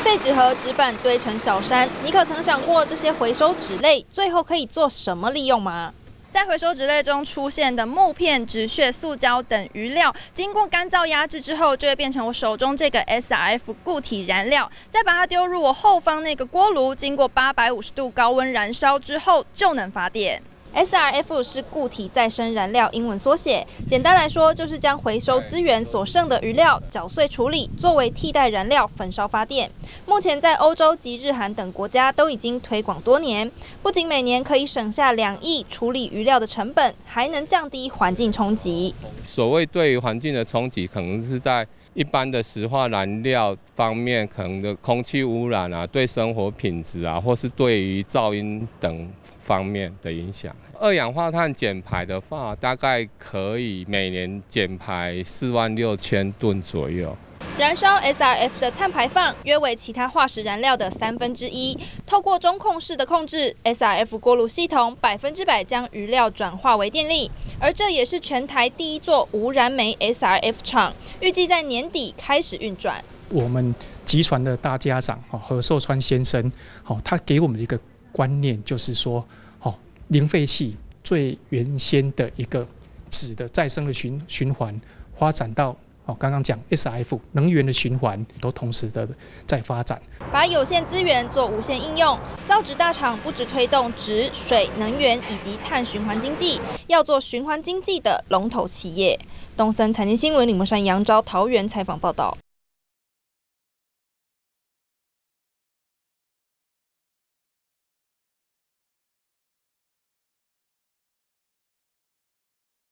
废纸和纸板堆成小山，你可曾想过这些回收纸类最后可以做什么利用吗？在回收纸类中出现的木片、纸屑、塑胶等余料，经过干燥压制之后，就会变成我手中这个 SRF 固体燃料，再把它丢入我后方那个锅炉，经过850度高温燃烧之后，就能发电。SRF 是固体再生燃料英文缩写，简单来说就是将回收资源所剩的余料搅碎处理，作为替代燃料焚烧发电。目前在欧洲及日韩等国家都已经推广多年，不仅每年可以省下2亿处理余料的成本，还能降低环境冲击。 所谓对于环境的冲击，可能是在一般的石化燃料方面，可能的空气污染啊，对生活品质啊，或是对于噪音等方面的影响。二氧化碳减排的话，大概可以每年减排46000吨左右。 燃烧 SRF 的碳排放约为其他化石燃料的1/3。透过中控式的控制 ，SRF 锅炉系统100%将余料转化为电力，而这也是全台第一座无燃煤 SRF 厂，预计在年底开始运转。 我们集团的大家长何寿川先生，他给我们的一个观念就是说，零废弃最原先的一个纸的再生的循环，发展到刚刚讲 SRF 能源的循环，都同时的在发展。 把有限资源做无限应用，造纸大厂不只推动纸、水、能源以及碳循环经济，要做循环经济的龙头企业。东森财经新闻李木山、杨昭桃园采访报道。